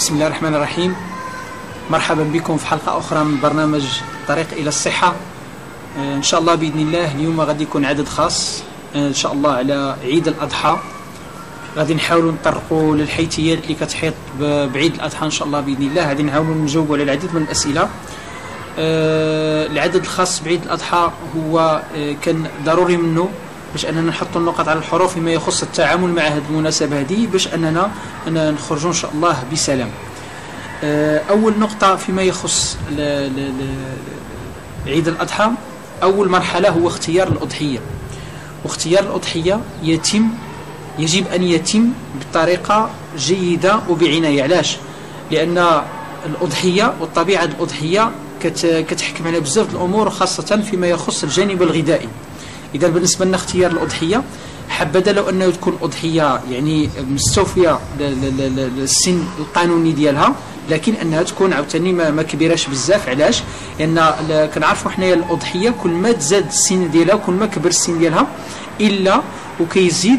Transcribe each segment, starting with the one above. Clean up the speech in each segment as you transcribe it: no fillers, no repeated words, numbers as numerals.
بسم الله الرحمن الرحيم. مرحبا بكم في حلقة أخرى من برنامج طريق إلى الصحة. إن شاء الله بإذن الله اليوم غادي يكون عدد خاص إن شاء الله على عيد الأضحى. غادي نحاولوا نطرقوا للحيثيات اللي كتحيط بعيد الأضحى إن شاء الله بإذن الله. غادي نحاولوا نجاوبوا على العديد من الأسئلة. العدد الخاص بعيد الأضحى هو كان ضروري منه باش اننا نحطوا النقط على الحروف فيما يخص التعامل مع هذه المناسبه هذه باش اننا نخرجوا ان شاء الله بسلام. اول نقطه فيما يخص عيد الاضحى، اول مرحله هو اختيار الاضحيه. واختيار الاضحيه يجب ان يتم بطريقه جيده وبعنايه. علاش؟ لان الاضحيه وطبيعه الاضحيه كتحكم على بزاف الامور، خاصه فيما يخص الجانب الغذائي. إذا بالنسبة لنا اختيار الأضحية، حبذا لو أنه تكون أضحية يعني مستوفية السن القانوني ديالها، لكن أنها تكون عاوتاني ما كبيراش بزاف. علاش؟ لأن كنعرفوا حنايا الأضحية كل ما تزاد السن ديالها كل ما كبر السن ديالها إلا وكيزيد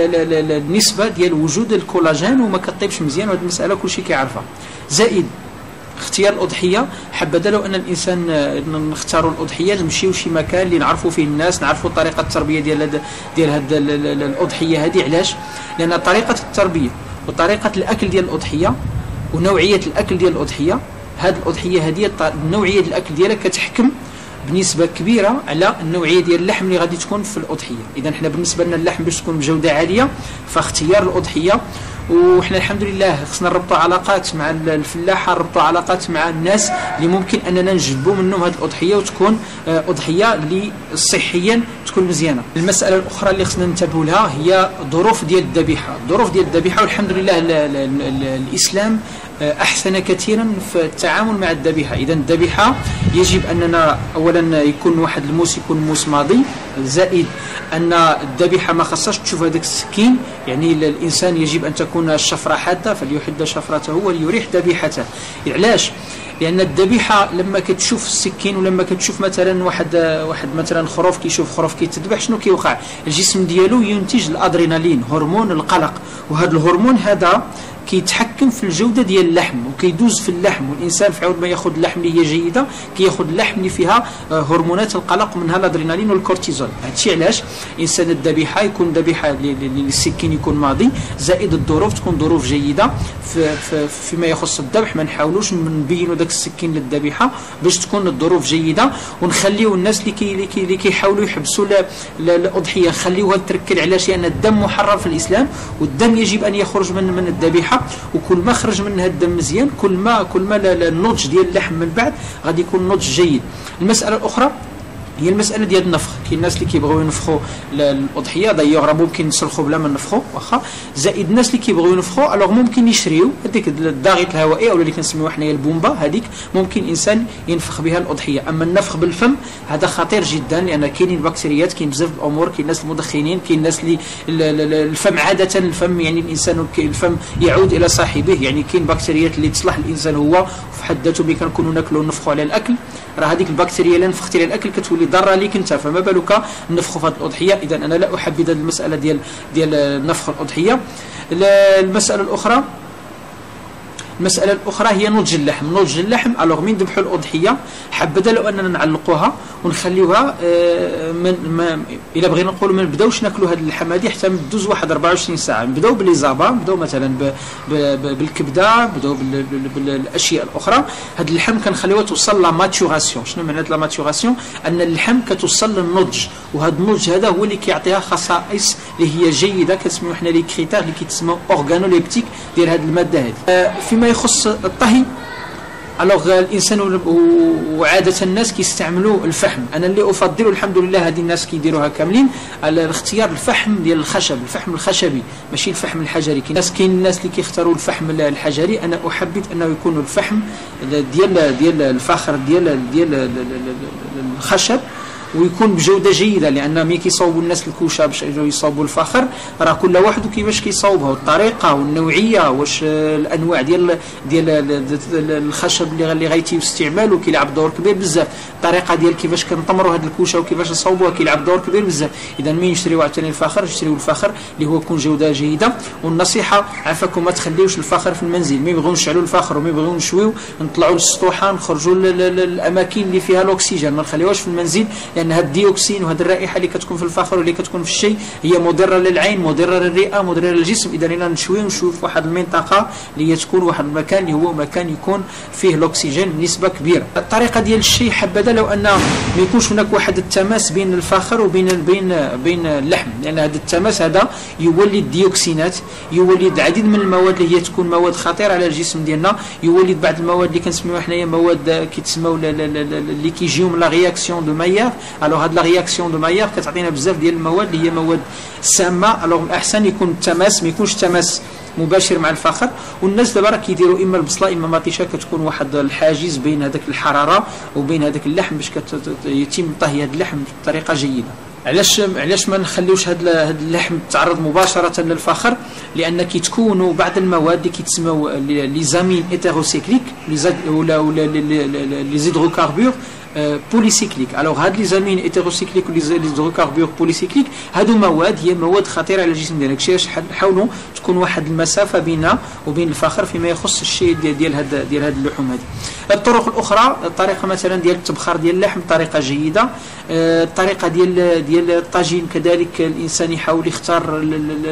النسبة ديال وجود الكولاجين وما كطيبش مزيان، وهذه المسألة كلشي كيعرفها. زائد اختيار الأضحية، حبذا لو أن الإنسان نختاروا الأضحية نمشيو شي مكان اللي نعرفوا فيه الناس، نعرفوا طريقة التربية ديال هاد الأضحية هذه. علاش؟ لأن طريقة التربية وطريقة الأكل ديال الأضحية ونوعية الأكل ديال الأضحية، هاد الأضحية هذه نوعية الأكل ديالها كتحكم بنسبة كبيرة على النوعية ديال اللحم اللي غادي تكون في الأضحية. إذا حنا بالنسبة لنا اللحم باش تكون بجودة عالية فاختيار الأضحية. وحنا الحمد لله خصنا نربطوا علاقات مع الفلاحه، نربطوا علاقات مع الناس اللي ممكن اننا نجلبوا منهم هذه الاضحيه وتكون اضحيه اللي صحيا تكون مزيانه. المساله الاخرى اللي خصنا ننتبهوا لها هي الظروف ديال الذبيحه. الظروف ديال الذبيحه والحمد لله الاسلام احسن كثيرا في التعامل مع الذبيحه. اذا الذبيحه يجب اننا اولا يكون واحد الموس، يكون موس ماضي. زائد ان الذبيحه ما خصهاش تشوف هذاك السكين، يعني الانسان يجب ان تكون الشفره حاده فليحد شفرته وليريح ذبيحته. علاش؟ لان الذبيحه لما كتشوف السكين ولما كتشوف مثلا واحد مثلا خروف كيشوف خروف كيتذبح، شنو كيوقع؟ الجسم ديالو ينتج الادرينالين، هرمون القلق، وهذا الهرمون هذا كيتحكم في الجوده ديال اللحم وكيدوز في اللحم. والانسان في عود ما ياخذ اللحم اللي هي جيده كياخذ اللحم اللي فيها هرمونات القلق، منها الادرينالين والكورتيزول. هادشي علاش انسان الذبيحه يكون ذبيحه للسكين يكون ماضي. زائد الظروف تكون ظروف جيده فيما يخص الذبح، ما نحاولوش نبينوا داك السكين للذبيحه باش تكون الظروف جيده، ونخليو الناس اللي كيحاولوا يحبسوا الاضحيه خليوها تركل. علاش؟ لان الدم محرم في الاسلام والدم يجب ان يخرج من الذبيحه، وكل ما خرج منها الدم مزيان كل ما النضج ديال اللحم من بعد غادي يكون نضج جيد. المساله الاخرى هي المساله ديال النفخ. كاين الناس اللي كيبغيو ينفخوا الاضحيه دايوغ راه ممكن نسلخوا بلا ما نفخوا واخا. زائد الناس اللي كيبغيو ينفخوا الوغ ممكن يشريو هذيك الضاغط الهوائي او اللي كنسميوها حنايا البومبا، هذيك ممكن انسان ينفخ بها الاضحيه. اما النفخ بالفم هذا خطير جدا، لان كاينين بكتيريات، كاين بزاف الامور، كاين الناس المدخنين، كاين الناس اللي الفم عاده الفم يعني الانسان الفم يعود الى صاحبه، يعني كاين بكتيريات اللي تصلح الانسان هو في حد ذاته ملي كنكونوا ناكلوا ونفخوا على الاكل، راه هذيك البكتيريا اللي نفختي على الاكل كتولي ضاره ليك انت، فما بالك نفخوا في هذه الاضحيه. اذا انا لا احبذ هذه المساله ديال نفخ الاضحيه. المسألة الأخرى هي نضج اللحم. نضج اللحم الوغ من ذبحوا الأضحية حبذا لو أننا نعلقوها ونخليوها إلا بغينا نقولوا ما نبداوش ناكلوا هذه اللحم هذه حتى دوز واحد 24 ساعة. نبداو بالليزابا، نبداو مثلا بالكبدة، نبداو بالأشياء الأخرى. هذا اللحم كنخليوها توصل لا ماتوراسيون. شنو معنات لا ماتوراسيون؟ أن اللحم كتوصل للنضج، وهذا النضج هذا هو اللي كيعطيها خصائص اللي هي جيدة، كنسميو حنا لي كريتير اللي كيتسموا اورغانوليبتيك ديال هذه المادة هذه. فيما يخص الطهي الوغ الانسان وعاده الناس كيستعملوا الفحم. انا اللي افضل الحمد لله هذه الناس كيديروها كاملين على اختيار الفحم ديال الخشب، الفحم الخشبي ماشي الفحم الحجري. كاين الناس اللي كيختاروا الفحم الحجري، انا احبذ انه يكون الفحم ديال الفخر ديال الخشب، ويكون بجوده جيده، لان ملي كيصاوبوا الناس الكوشه باش يجوا يصاوبوا الفخر راه كل واحد وكيفاش كيصاوبها، والطريقه والنوعيه، واش الانواع ديال الخشب اللي غيتم استعماله كيلعب دور كبير بزاف، الطريقه ديال كيفاش كنطمروا هذه الكوشه وكيفاش نصاوبوها كيلعب دور كبير بزاف. اذا ملي نشريو عاوتاني الفخر نشريو الفخر اللي هو يكون جوده جيده. والنصيحه عافاكم ما تخليوش الفخر في المنزل، ملي نبغيو نشعلوا الفخر وملي نبغيو نشويو نطلعوا للسطوحه نخرجوا للاماكن اللي فيها الاكسجين، ما نخليوهاش في المنزل، لان هذا الديوكسين وهذه الرائحه اللي كتكون في الفخر واللي كتكون في الشيء هي مضره للعين، مضره للرئه، مضره للجسم. اذا لنا نشويو في واحد المنطقه اللي هي تكون واحد المكان اللي هو مكان يكون فيه الاكسجين بنسبه كبيره. الطريقه ديال الشيء حبذا لو ان ما يكونش هناك واحد التماس بين الفخر وبين بين اللحم، لان هذا التماس هذا يولد ديوكسينات، يولد العديد من المواد اللي هي تكون مواد خطيره على الجسم ديالنا، يولد بعض المواد اللي كنسميوها حنايا مواد كيتسموا اللي كيجيو من لا رياكسيون دو مايير. الوغ هاد لا رياكسيون دو مايير كتعطينا بزاف ديال المواد اللي هي مواد سامه. الوغ الاحسن يكون التماس ما يكونش تماس مباشر مع الفخر. والناس دابا راه كيديروا اما البصله اما مطيشه، كتكون واحد الحاجز بين هذاك الحراره وبين هذاك اللحم باش يتم طهي هذا اللحم بطريقه جيده. علاش ما نخليوش هذا اللحم تعرض مباشره للفخر؟ لان كيتكونوا بعض المواد اللي كيتسموا لي زامين هيتيروسيكليك ولا لي زيدروكاربور بوليسيكليك. الوغ هاد لي زامين هيتيروسيكليك ولي زيدروكاربور بوليسيكليك هادو مواد هي مواد خطيره على الجسم ديالك. شي حاولوا تكون واحد المسافه بيننا وبين الفخر فيما يخص الشيء ديال هاد اللحوم هذه. الطرق الاخرى، الطريقه مثلا ديال التبخير ديال اللحم طريقه جيده، الطريقه ديال الطاجين كذلك الانسان يحاول يختار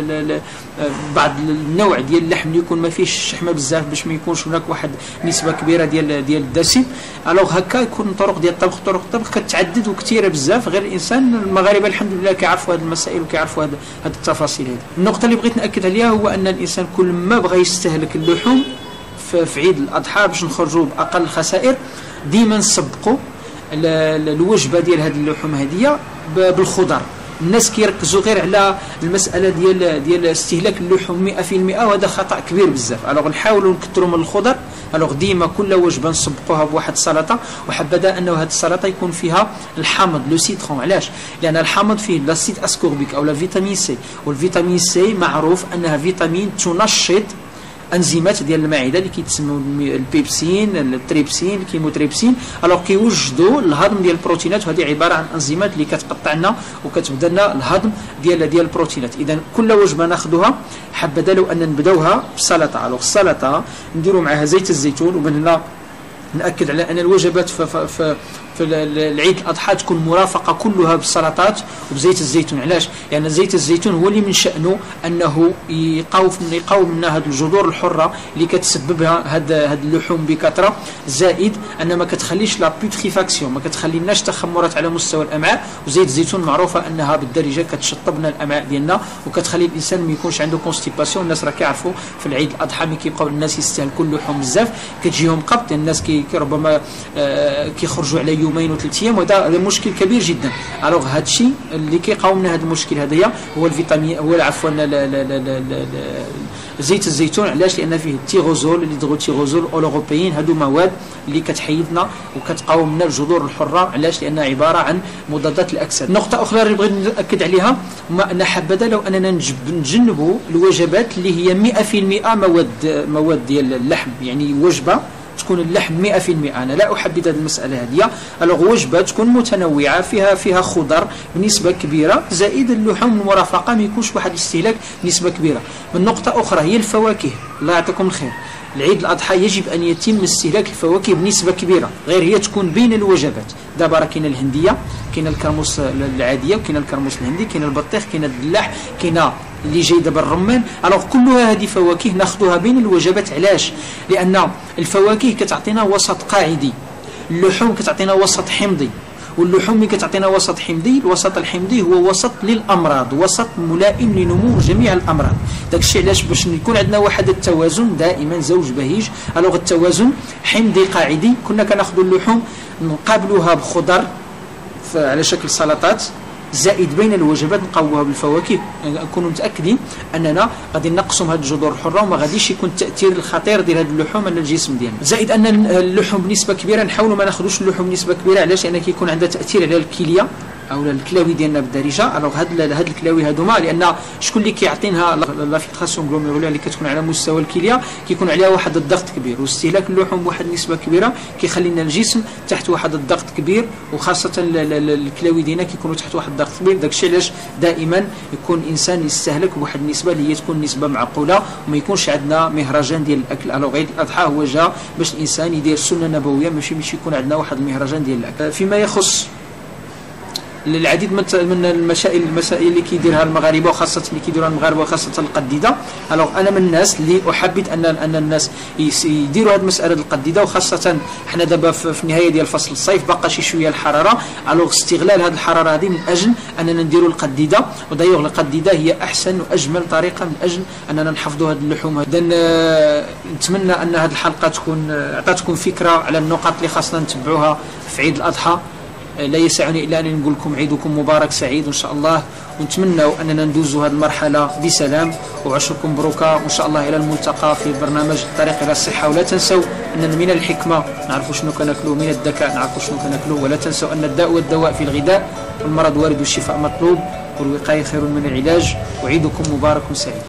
بعض النوع ديال اللحم اللي يكون ما فيهش الشحمه بزاف باش ما يكونش هناك واحد نسبه كبيره ديال الدسم. الوغ هكا يكون طرق ديال الطبخ، طرق الطبخ كتعدد وكثيره بزاف، غير الانسان المغاربه الحمد لله كيعرفوا هذه المسائل وكيعرفوا هذه التفاصيل هذه. النقطه اللي بغيت ناكد عليها هو ان الانسان كل ما بغى يستهلك اللحوم في عيد الاضحى باش نخرجوا باقل خسائر ديما نسبقوا الوجبه ديال هذه اللحوم هذه بالخضر. الناس كيركزوا غير على المساله ديال استهلاك اللحوم 100%، وهذا خطا كبير بزاف. الوغ نحاولوا نكثروا من الخضر. الوغ ديما كل وجبه نسبقوها بواحد السلطه، وحبذا انه هذه السلطه يكون فيها الحامض لو سيترون. علاش؟ لان الحامض فيه لاسيد اسكوربيك او لا فيتامين سي، والفيتامين سي معروف انها فيتامين تنشط انزيمات ديال المعده اللي كيتسموا البيبسين، التريبسين، الكيموتريبسين. الوغ كيوجدوا الهضم ديال البروتينات، وهذه عباره عن انزيمات اللي كتقطع لنا وكتبدا لنا الهضم ديال البروتينات. اذا كل وجبه ناخذوها حبذا لو ان نبداوها بالسلطه. الوغ السلطه نديروا معها زيت الزيتون، ومن هنا ناكد على ان الوجبات في العيد الاضحى تكون مرافقه كلها بالسلطات وبزيت الزيتون. علاش؟ لان زيت الزيتون هو اللي من شانه انه يقاوم لنا هذه الجذور الحره اللي كتسببها هذه اللحوم بكثره، زائد ان ما كتخليش لا بوتريفاكسيون، ما كتخليناش تخمرات على مستوى الامعاء. وزيت الزيتون معروفه انها بالدارجه كتشطب لنا الامعاء ديالنا وكتخلي الانسان ما يكونش عنده كونستيباسيون. الناس راه كيعرفوا في العيد الاضحى ملي كيبقاو الناس يستهلكوا اللحوم بزاف كتجيهم قبض، الناس ربما كيخرجوا على يومين وثلاث ايام، وهذا مشكل كبير جدا. الوغ هذا الشيء اللي كيقاومنا هذا المشكل هذايا هو الفيتامين، هو عفوا زيت الزيتون. علاش؟ لان فيه التيروزول، الهيدروتيروزول الاوروبيين، هادو مواد اللي كتحيدنا وكتقاوم لنا الجذور الحره. علاش؟ لانها عباره عن مضادات الاكسده. نقطه اخرى اللي بغيت ناكد عليها هما ان حبذا لو اننا نتجنبوا الوجبات اللي هي 100% مواد ديال اللحم، يعني وجبه تكون اللحم 100%. انا لا احدد هذه المساله هذه. الوغ وجبه تكون متنوعه فيها خضر بنسبه كبيره، زائد اللحوم المرافقه ما يكونش واحد الاستهلاك بنسبه كبيره. من نقطه اخرى هي الفواكه. الله يعطيكم الخير، العيد الاضحى يجب ان يتم استهلاك الفواكه بنسبه كبيره، غير هي تكون بين الوجبات. دابا راه كاينه الهنديه، كاينه الكرموس العاديه، وكاينه الكرموس الهندي، كاينه البطيخ، كاينه الدلاح، كاينه اللي جاي دابا الرمان. الوغ كلها هذه فواكه ناخذوها بين الوجبات. علاش؟ لان الفواكه كتعطينا وسط قاعدي، اللحوم كتعطينا وسط حمضي، واللحوم اللي كتعطينا وسط حمضي، الوسط الحمضي هو وسط للامراض، وسط ملائم لنمو جميع الامراض. داكشي علاش باش يكون عندنا واحد التوازن دائما زوج بهيج. الوغ التوازن حمضي قاعدي، كنا كناخذوا اللحوم نقابلوها بخضر على شكل سلطات، زائد بين الوجبات نقووها بالفواكه، نكونوا متاكدين اننا غادي نقصوا هذه الجذور الحره وما غاديش يكون التاثير الخطير ديال هذه اللحوم على الجسم ديالنا. زائد ان اللحوم بنسبه كبيره نحاولوا ما ناخذوش اللحوم بنسبه كبيره. علاش؟ لان كيكون عندها تاثير على الكليه او الكلاوي ديالنا بالدارجه. الوغ هاد الكلاوي هادوما لان شكون اللي كيعطينها لا فيلتراسيون غلوميرولار اللي كتكون على مستوى الكليه كيكون عليها واحد الضغط كبير، واستهلاك اللحوم بواحد النسبه كبيره كيخلي لنا الجسم تحت واحد الضغط كبير، وخاصه الكلاوي ديالنا كيكونوا تحت واحد الضغط كبير. داكشي علاش دائما يكون الانسان يستهلك بواحد النسبه اللي هي تكون نسبه معقوله وما يكونش عندنا مهرجان ديال الاكل. الوغ عيد الاضحى هو جا باش الانسان يدير سنه نبويه، ماشي باش يكون عندنا واحد المهرجان ديال الاكل. فيما يخص العديد من المسائل اللي كيديرها المغاربه وخاصه اللي كيديروها المغاربه وخاصه القديده. الوغ انا من الناس اللي احبذ ان الناس يديروا هذه المساله القديده، وخاصه حنا دابا في النهايه ديال فصل الصيف باقا شي شويه الحراره. الوغ استغلال هذه الحراره هذه من اجل اننا نديروا القديده، ودايوغ القديده هي احسن واجمل طريقه من اجل اننا نحفظوا هذه اللحوم. اذا نتمنى ان هذه الحلقه تكون عطاتكم فكره على النقاط اللي خاصنا نتبعوها في عيد الاضحى. لا يسعني الا ان نقول لكم عيدكم مبارك سعيد ان شاء الله، ونتمنى اننا ندوزوا هذه المرحله بسلام، وعشركم مبروكه، وان شاء الله الى الملتقى في برنامج الطريق الى الصحه. ولا تنسوا اننا من الحكمه نعرفوا شنو كناكلوا، من الذكاء نعرفوا شنو كناكلوا، ولا تنسوا ان الداء والدواء في الغذاء، والمرض وارد والشفاء مطلوب، والوقايه خير من العلاج. وعيدكم مبارك سعيد.